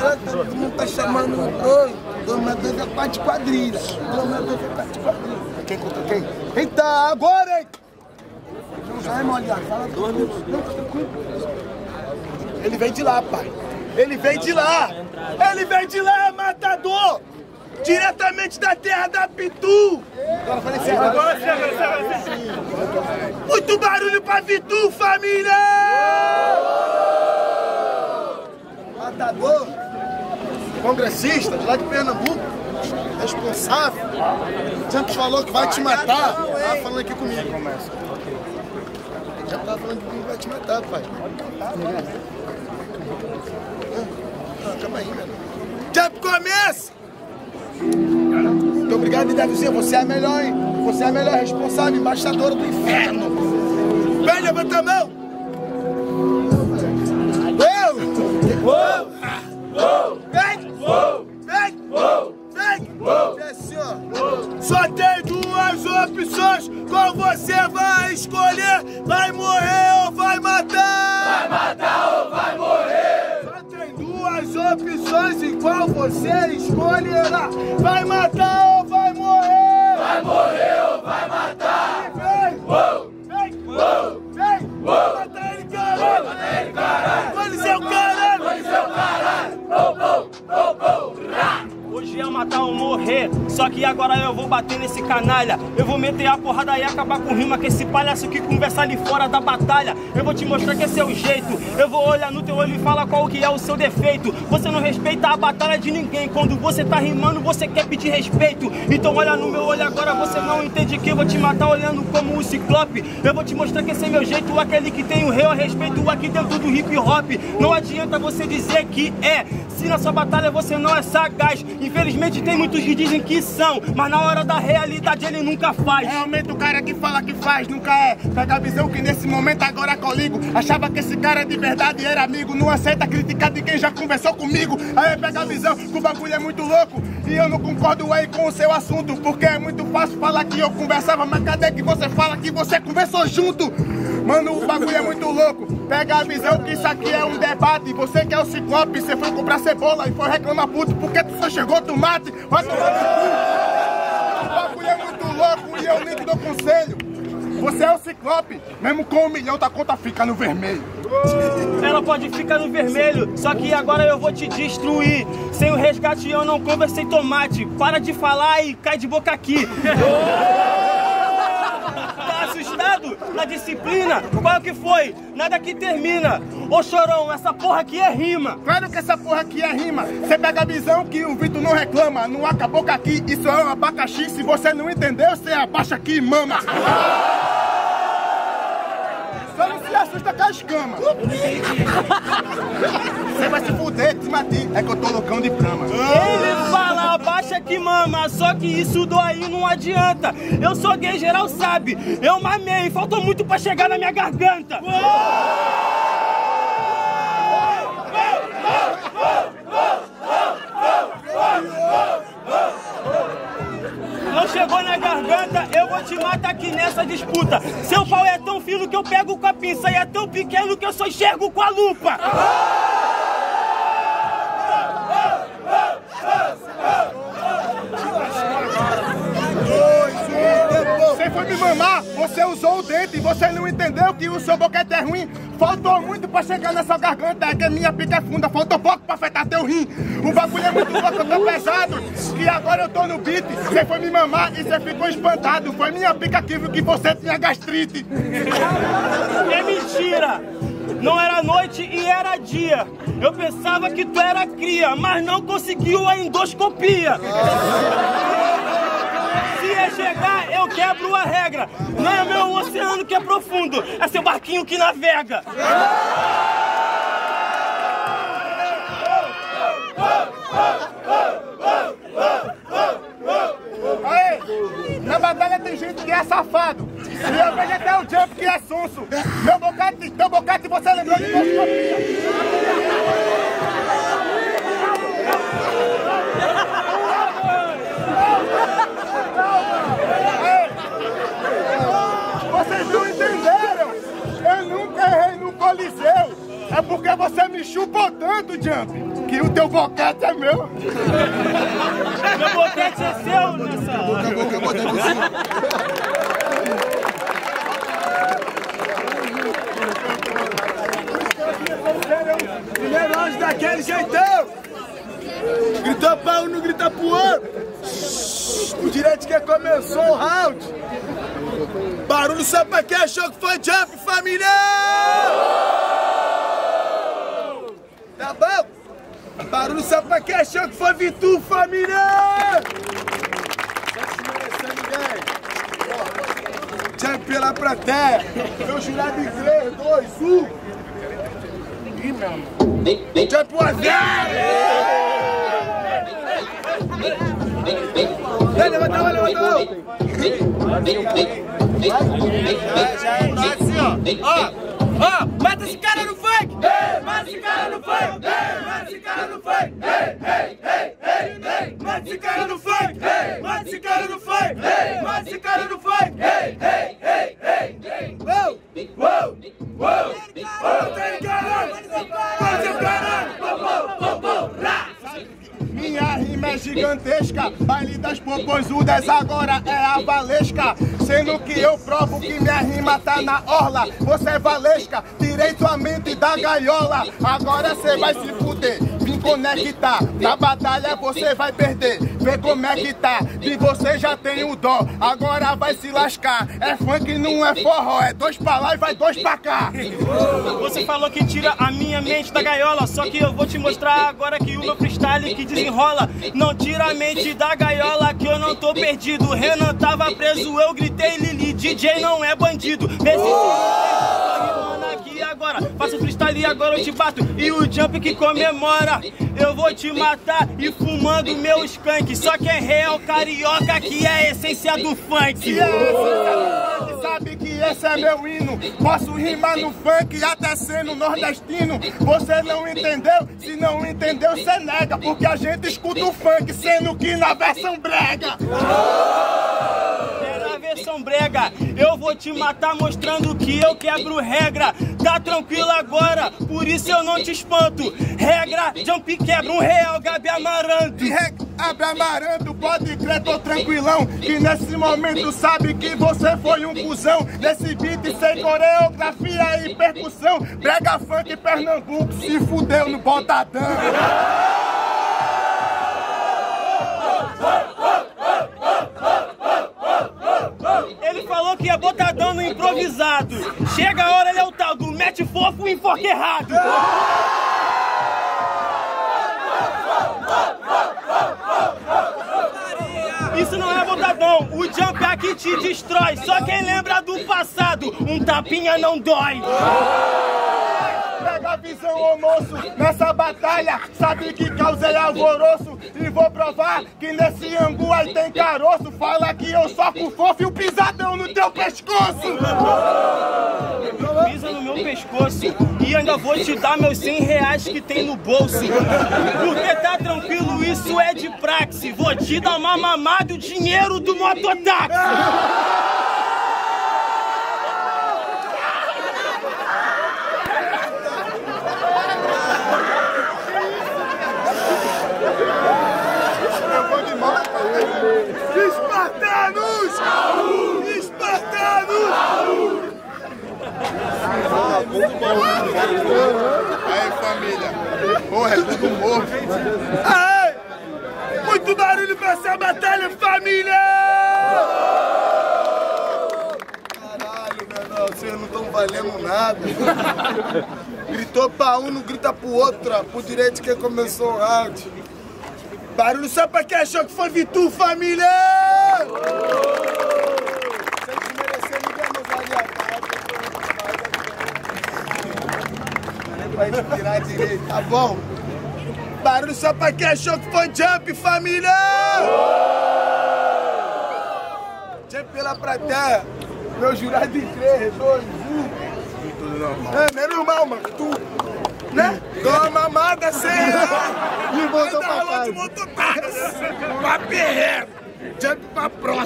Todo mundo tá chamando o doido. 2x2 é 4 quadrilhas. 2x2 é 4 quadrilhas. Quem contra quem? Eita, agora, hein? Não sai, molhado. Fala 2 minutos. Não, tá tranquilo. Ele vem de lá, pai. Ele vem de lá. Ele vem de lá, matador. Diretamente da terra da Pitu. Agora falei sério. Agora muito barulho pra Pitu, família! Matador, congressista, de lá de Pernambuco, responsável. Santos falou que vai te matar. Tava falando aqui comigo. Já tava falando que vai te matar, pai. Calma aí, meu. Tempo começa! Muito obrigado, Deduzinho. Você é a melhor, hein? Você é a melhor responsável, embaixadora do inferno. Vem, levanta a mão! Vem! Assim, ó. Só tem 2 opções. Qual você vai escolher? Vai morrer ou vai matar? Vai matar ou vai morrer? Só tem 2 opções e qual você escolherá? Vai matar ou vai morrer? Vai morrer ou vai matar? Vem! Vem! Mata ele, caralho! Mata ele, caralho! Coliseu, caralho! Coliseu, caralho! Hoje é matar ou morrer, só que agora eu vou bater nesse canalha. Eu vou meter a porrada e acabar com rima com esse palhaço que conversa ali fora da batalha. Eu vou te mostrar que esse é o jeito. Eu vou olhar no teu olho e falar qual que é o seu defeito. Você não respeita a batalha de ninguém. Quando você tá rimando, você quer pedir respeito. Então olha no meu olho agora, você não entende que eu vou te matar olhando como o Ciclope. Eu vou te mostrar que esse é meu jeito, aquele que tem o real respeito aqui dentro do hip hop. Não adianta você dizer que é, se na sua batalha você não é sagaz. Infelizmente tem muitos que dizem que são, mas na hora da realidade ele nunca faz. Realmente o cara que fala que faz nunca é. Pega a visão que nesse momento agora coligo. Achava que esse cara de verdade era amigo. Não aceita criticar de quem já conversou comigo. Aí pega a visão que o bagulho é muito louco. E eu não concordo aí com o seu assunto, porque é muito fácil falar que eu conversava, mas cadê que você fala que você conversou junto? Mano, o bagulho é muito louco. Pega a visão que isso aqui é um debate. Você que é o Ciclope, você foi comprar cebola e foi reclamar puto porque tu só chegou tomate. Vai tomar no cu. O bagulho é muito louco e eu nem te dou conselho. Você é o Ciclope, mesmo com 1 milhão tua conta fica no vermelho. Ela pode ficar no vermelho, só que agora eu vou te destruir. Sem o resgate eu não conversei tomate. Para de falar e cai de boca aqui. Assustado na disciplina? Qual que foi? Nada que termina. Ô chorão, essa porra aqui é rima. Claro que essa porra aqui é rima. Você pega a visão que o Vitor não reclama. Não acabou com aqui, isso é um abacaxi. Se você não entendeu, você abaixa aqui e mama. Só não se assusta com a escama. Você vai se fuder, te matei. É que eu tô loucão de prama. Ele fala, abaixa que mama. Só que isso daí não adianta. Eu sou gay, geral sabe. Eu mamei, faltou muito pra chegar na minha garganta. Não chegou na garganta, eu vou te matar aqui nessa disputa. Seu pau é tão fino que eu pego com a pinça e é tão pequeno que eu só enxergo com a lupa. Você foi me mamar, você usou o dente, você não entendeu que o seu boquete é ruim. Faltou muito pra chegar nessa garganta, é que minha pica é funda, faltou pouco pra afetar teu rim. O bagulho é muito louco, eu tô pesado, que agora eu tô no beat. Você foi me mamar e você ficou espantado, foi minha pica que viu que você tinha gastrite. É mentira! Não era noite e era dia. Eu pensava que tu era cria, mas não conseguiu a endoscopia. Se é chegar, eu quebro a regra. Não é meu oceano que é profundo, é seu barquinho que navega. Aê, na batalha tem gente que é safado. E eu vejo até o Jump que é sonso. Meu bocate, você lembrou de endoscopia. Vocês não entenderam? Eu nunca errei no Coliseu. É porque você me chupou tanto, Jump, que o teu boquete é meu. Meu boquete é seu nessa hora. Primeiro anjo daquele jeitão. Gritou pra um, não grita pro outro. O direito que começou o round. Barulho só pra quem achou que foi Jump, família! Tá bom? Barulho só pra quem achou que foi Vitu, família! Jump pela plateia. Meu jurado em 3, 2, 1. Ih, meu amor. Jump 1 a 0! Levanta, já é assim, ó. Ó, mata esse cara no funk! Mata esse cara no funk! Mata esse cara no funk! Mata esse cara no funk! Mata esse cara no funk! Mata esse cara no funk! Uou! Uou! Uou! Minha rima é gigantesca, baile das popozudas agora é a valesca. Sendo que eu provo que minha rima tá na orla. Você é valesca, direito a mente da gaiola. Agora cê vai se fuder, vim conectar. Na batalha você vai perder, vê como é que tá. De você já tem o dó, agora vai se lascar. É funk, não é forró, é 2 pra lá e vai 2 pra cá. Você falou que tira a minha mente da gaiola, só que eu vou te mostrar agora que o meu freestyle que desenrola. Não tira a mente da gaiola que eu não tô perdido. Renan tava preso, eu gritei Lili, DJ não é bandido. Vê se aqui agora, faço freestyle e agora eu te bato. E o Jump que comemora, eu vou te matar e fumando meu skunk. Só que é real carioca que é a essência do funk. Sabe que esse é meu hino. Posso rimar no funk até sendo nordestino. Você não entendeu? Se não entendeu, cê nega. Porque a gente escuta o funk, sendo que na versão brega. Na versão brega, eu vou te matar mostrando que eu quebro regra. Tá tranquilo agora, por isso eu não te espanto. Regra, Jump quebra, R$1, Gabi Amaranto. Gabi Amaranto, pode crer, tô tranquilão. Que nesse momento sabe que você foi um cuzão. Nesse beat sem coreografia e percussão. Brega funk Pernambuco, se fudeu no botadão. Ele falou que é botadão no improvisado. Chega a hora, ele é o tal do mete fofo e enfoque errado. Isso não é botadão, o Jump aqui te destrói. Só quem lembra do passado, um tapinha não dói. Pega a visão, ô moço, nessa batalha, sabe que causei alvoroço. E vou provar que nesse angu aí tem caroço. Fala que eu soco fofo e o pisadão no teu pescoço. Pisa no meu pescoço e ainda vou te dar meus R$100 que tem no bolso. Porque tá tranquilo, isso é de praxe. Vou te dar uma mamada e o dinheiro do mototáxi. Espartanos! Espartanos! Aí, família. Porra, é tudo morto. Aê! Muito barulho pra essa batalha, família! Caralho, menor, vocês não estão valendo nada. Gritou pra um, não grita pro outro, pro direito que começou o round. Barulho só pra quem achou que foi Vitu, família! Sem desmerecer ninguém, mas vai te virar direito, tá bom? Barulho só pra quem achou que foi Jump, família! Jump pela plateia, meu jurado em 3, 2, 1. Tudo normal. É, normal, mano. Tu, né? Toma mamada, R$100. E voltou pra casa. Uma perreira. Jump pra próxima.